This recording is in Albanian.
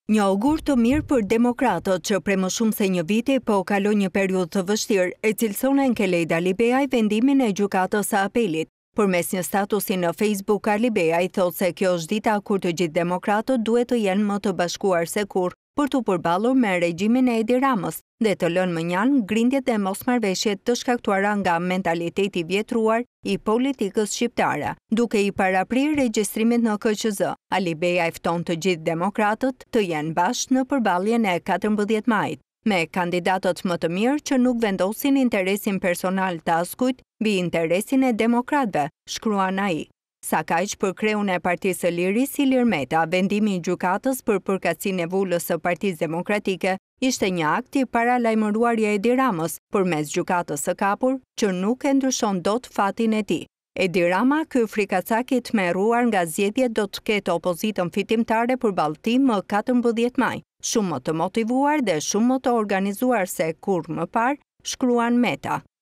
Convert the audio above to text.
Një augur të mirë për demokratët që prej më shumë se një viti po kaloi një periudhë të vështirë, e cilëson Enkelej Dalibeaj vendimin e gjykatës së apelit. Përmes një statusi në Facebook, Dalibeaj thotë se kjo është dita kur të gjithë demokratët duhet të jenë më të bashkuar se kurrë për të përballur me regjimin e Edi Ramës dhe të lënë mënjan grindjet dhe mosmarrveshjet të shkaktuara nga mentaliteti vjetruar i politikës shqiptare. Duke i paraprirë regjistrimit në KQZ, Dalibeaj fton të gjithë demokratët të jenë bashkë në përballjen e 14 majit, me kandidatët më të mirë që nuk vendosin interesin personal të askujt mbi interesin e demokratëve, shkruan ai. Sa kaq për kreun e Partisë së Lirisë Ilir Meta, vendimi i gjykatës për përkatësinë e vulës së Partisë Demokratike ishte një akt i paralajmëruar i Edi Ramës përmes gjykatës së kapur që nuk e ndryshon dot fatin e tij. Edi Rama, ky frikacak i tmerruar nga zgjedhjet, do të ketë opozitën fitimtare përballë tij më 14 maj, shumë më të motivuar dhe shumë më të organizuar se kurrë më parë, shkruan Meta.